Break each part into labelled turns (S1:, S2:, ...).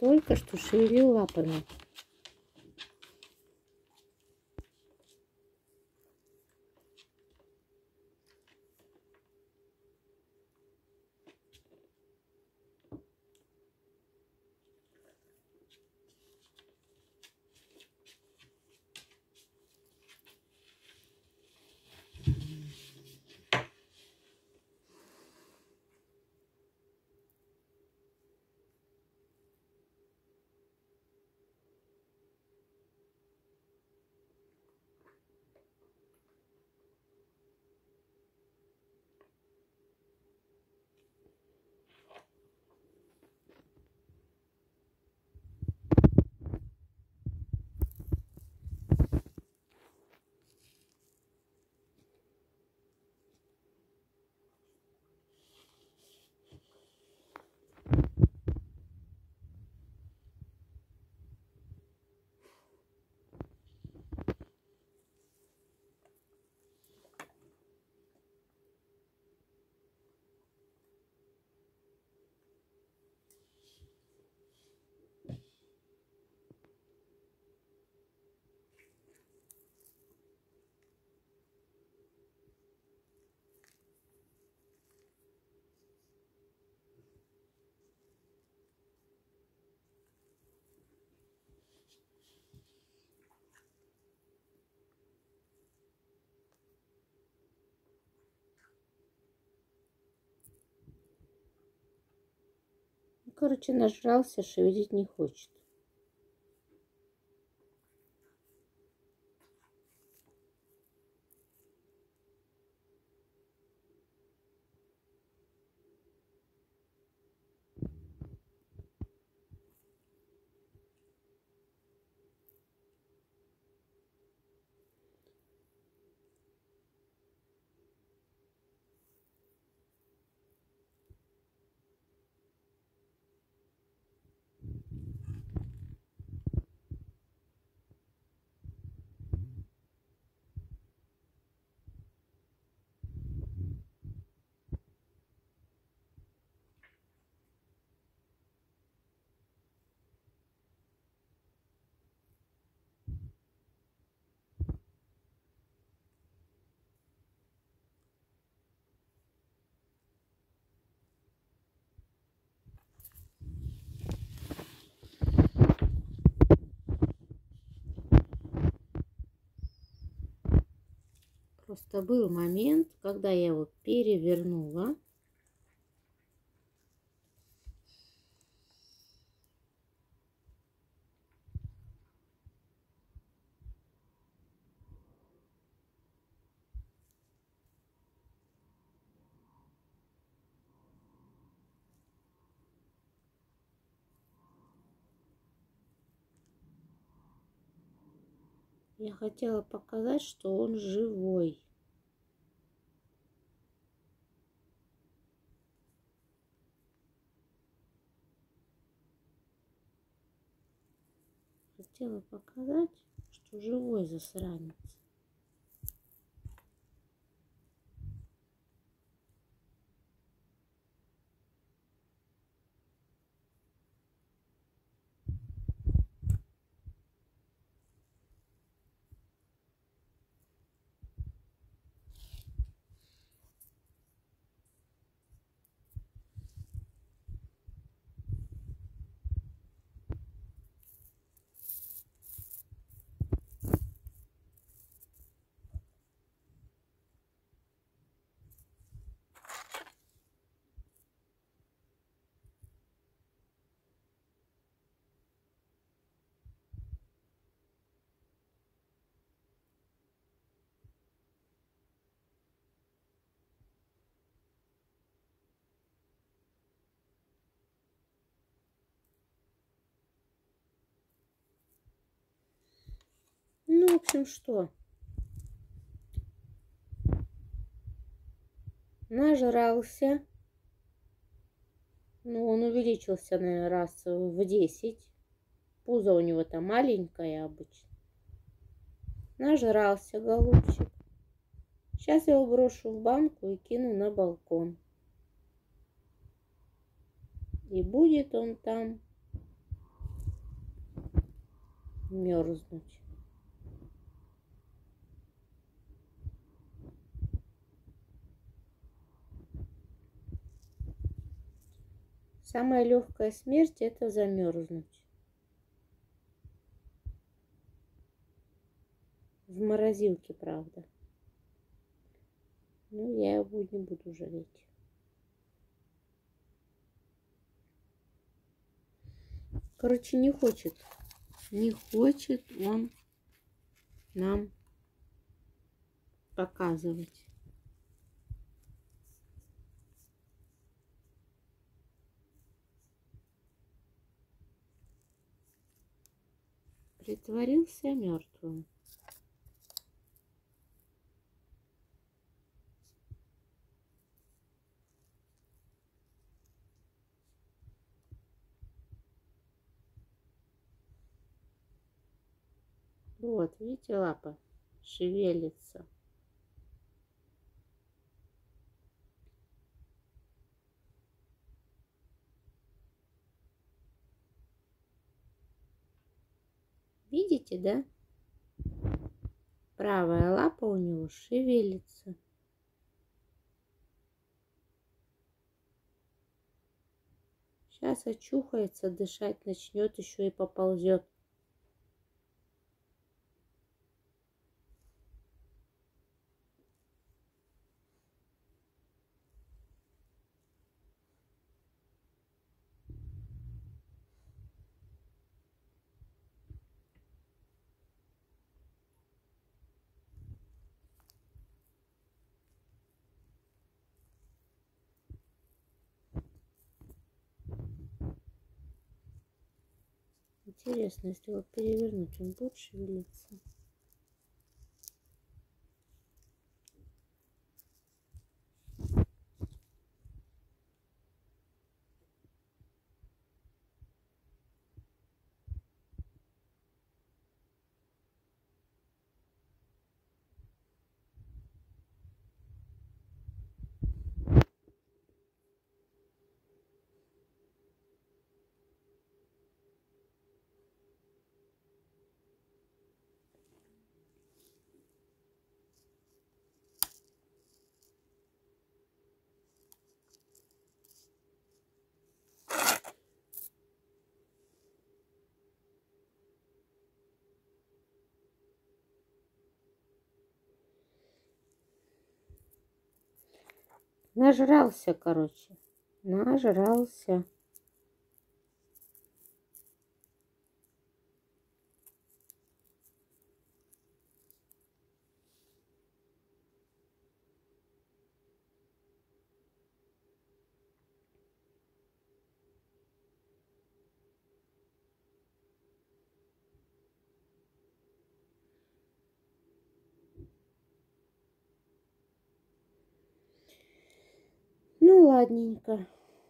S1: только что шевелил лапами. Короче, нажрался, шевелить не хочет. Просто был момент, когда я его перевернула. Я хотела показать, что он живой. Хотела показать, что живой засранец. Ну, в общем, что? Нажрался. Ну, он увеличился, наверное, раз в 10. Пузо у него там маленькое обычно. Нажрался, голубчик. Сейчас я его брошу в банку и кину на балкон. И будет он там мерзнуть. Самая легкая смерть — это замерзнуть. В морозилке, правда. Ну, я его не буду жалеть. Короче, не хочет он нам показывать. Притворился мертвым. Вот, видите, лапа шевелится. Видите, да? Правая лапа у него шевелится. Сейчас очухается, дышать начнет, еще и поползет. Интересно, если его перевернуть, он будет шевелиться? Нажрался, короче. Нажрался. Ну, ладненько.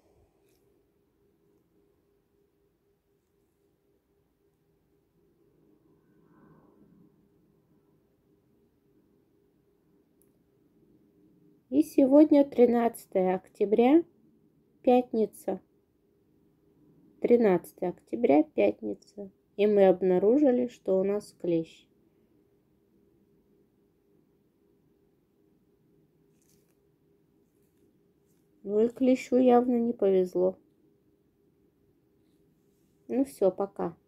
S1: И сегодня 13 октября, пятница. 13 октября, пятница. И мы обнаружили, что у нас клещ. Ну и клещу явно не повезло. Ну все, пока.